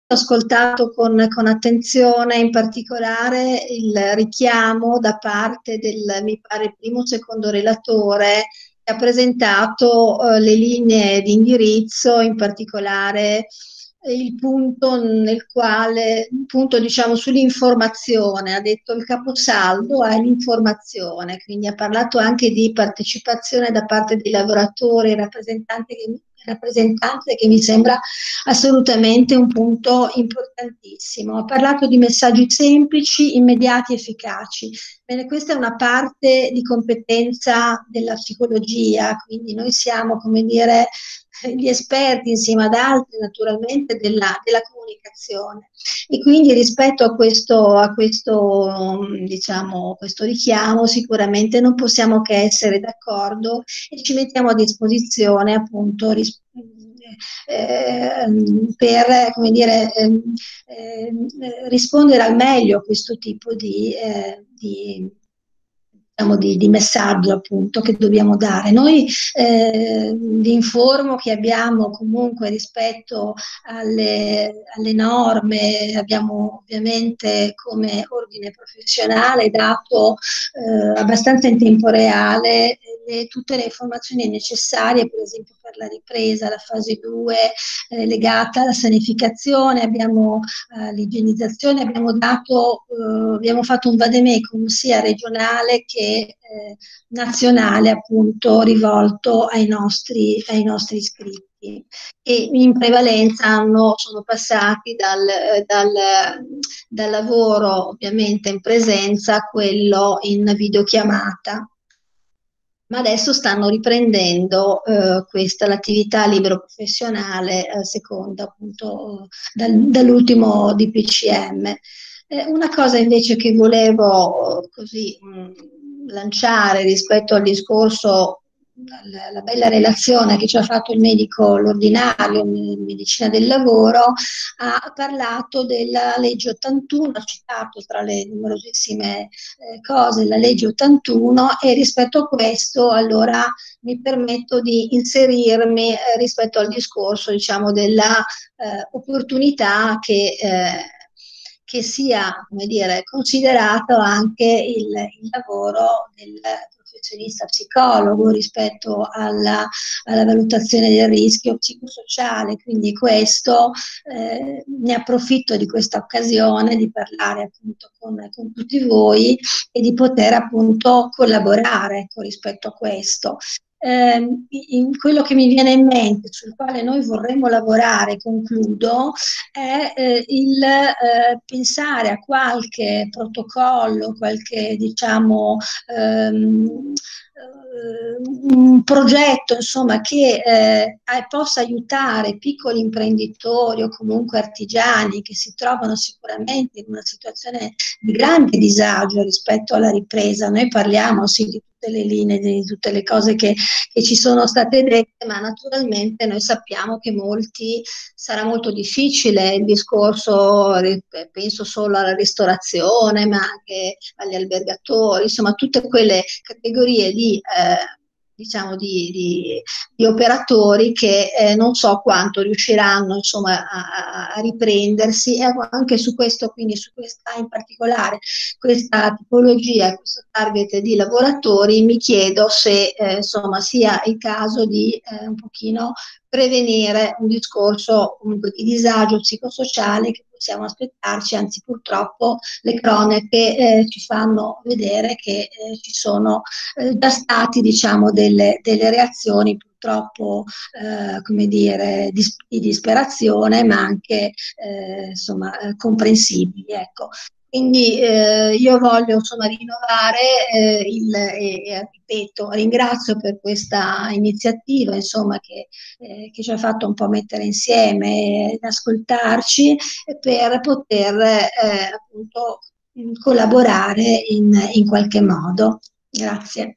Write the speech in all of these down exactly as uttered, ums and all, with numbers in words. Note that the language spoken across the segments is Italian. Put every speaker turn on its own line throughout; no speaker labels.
ho ascoltato con, con attenzione, in particolare il richiamo da parte del, mi pare, primo o secondo relatore che ha presentato eh, le linee di indirizzo, in particolare eh, il punto nel quale, il punto diciamo sull'informazione, ha detto il caposaldo è l'informazione, quindi ha parlato anche di partecipazione da parte dei lavoratori, rappresentanti che rappresentanze che mi sembra assolutamente un punto importantissimo. Ha parlato di messaggi semplici, immediati, efficaci. Bene, questa è una parte di competenza della psicologia, quindi noi siamo, come dire, gli esperti insieme ad altri naturalmente della, della comunicazione e quindi rispetto a questo, a questo, diciamo, questo richiamo sicuramente non possiamo che essere d'accordo e ci mettiamo a disposizione appunto ris- eh, per come dire, eh, eh, rispondere al meglio a questo tipo di, eh, di diciamo, di, di messaggio appunto che dobbiamo dare. Noi eh, vi informo che abbiamo comunque rispetto alle, alle norme, abbiamo ovviamente come ordine professionale dato eh, abbastanza in tempo reale le, tutte le informazioni necessarie, per esempio per la ripresa, la fase due eh, legata alla sanificazione, abbiamo eh, l'igienizzazione, abbiamo dato, eh, abbiamo fatto un vademecum sia regionale che eh, nazionale appunto rivolto ai nostri, ai nostri iscritti e in prevalenza hanno, sono passati dal, dal, dal lavoro ovviamente in presenza a quello in videochiamata. Ma adesso stanno riprendendo eh, questa, l'attività libero professionale a seconda appunto dal, dall'ultimo D P C M. Eh, una cosa invece che volevo così mh, lanciare rispetto al discorso, la, la bella relazione che ci ha fatto il medico, l'ordinario in medicina del lavoro, ha parlato della legge ottantuno, ha citato tra le numerosissime eh, cose la legge ottantuno e rispetto a questo allora mi permetto di inserirmi eh, rispetto al discorso diciamo della eh, opportunità che eh, che sia, come dire, considerato anche il, il lavoro del professionista psicologo rispetto alla, alla valutazione del rischio psicosociale. Quindi questo, eh, ne approfitto di questa occasione di parlare appunto con, con tutti voi e di poter appunto collaborare ecco, rispetto a questo. Eh, in quello che mi viene in mente, sul quale noi vorremmo lavorare, concludo, è eh, il eh, pensare a qualche protocollo, qualche diciamo ehm, un progetto insomma che eh, possa aiutare piccoli imprenditori o comunque artigiani che si trovano sicuramente in una situazione di grande disagio rispetto alla ripresa. Noi parliamo sì di tutte le linee, di tutte le cose che, che ci sono state dette, ma naturalmente noi sappiamo che molti sarà molto difficile il discorso, penso solo alla ristorazione, ma anche agli albergatori, insomma tutte quelle categorie di eh, diciamo di, di, di operatori che eh, non so quanto riusciranno insomma a, a riprendersi e anche su questo, quindi su questa in particolare questa tipologia, questo target di lavoratori, mi chiedo se eh, insomma sia il caso di eh, un pochino prevenire un discorso comunque di disagio psicosociale che possiamo aspettarci, anzi purtroppo le cronache eh, ci fanno vedere che eh, ci sono eh, già stati diciamo delle, delle reazioni purtroppo eh, come dire di, di disperazione ma anche eh, insomma eh, comprensibili ecco. Quindi eh, io voglio insomma rinnovare eh, il, e, e ripeto, ringrazio per questa iniziativa insomma che, eh, che ci ha fatto un po' mettere insieme ed ascoltarci per poter eh, appunto collaborare in, in qualche modo. Grazie.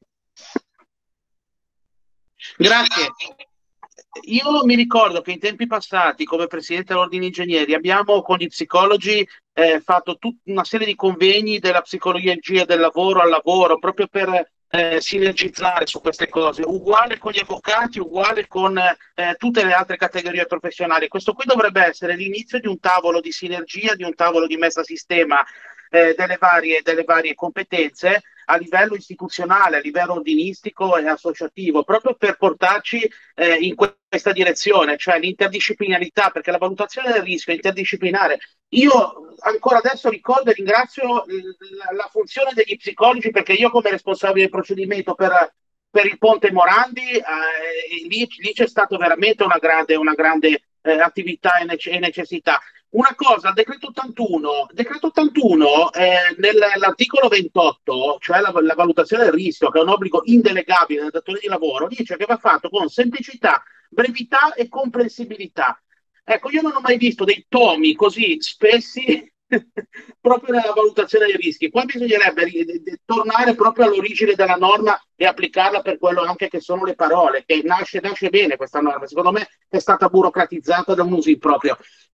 Grazie. Io mi ricordo che in tempi passati, come presidente dell'Ordine Ingegneri, abbiamo con gli psicologi eh, fatto tutta una serie di convegni della psicologia del lavoro al lavoro, proprio per eh, sinergizzare su queste cose, uguale con gli avvocati, uguale con eh, tutte le altre categorie professionali. Questo qui dovrebbe essere l'inizio di un tavolo di sinergia, di un tavolo di messa a sistema eh, delle varie, delle varie competenze a livello istituzionale, a livello ordinistico e associativo, proprio per portarci eh, in que- questa direzione, cioè l'interdisciplinarità, perché la valutazione del rischio è interdisciplinare. Io ancora adesso ricordo e ringrazio la, la funzione degli psicologi, perché io come responsabile del procedimento per, per il Ponte Morandi, eh, lì, lì c'è stata veramente una grande, una grande eh, attività e, nece- e necessità. Una cosa, il decreto ottantuno, decreto ottantuno eh, nell'articolo ventotto, cioè la, la valutazione del rischio, che è un obbligo indelegabile del datore di lavoro, dice che va fatto con semplicità, brevità e comprensibilità. Ecco, io non ho mai visto dei tomi così spessi proprio nella valutazione dei rischi. Qua bisognerebbe ri- de- de- tornare proprio all'origine della norma e applicarla per quello anche che sono le parole, che nasce, nasce bene questa norma. Secondo me è stata burocratizzata da un uso improprio.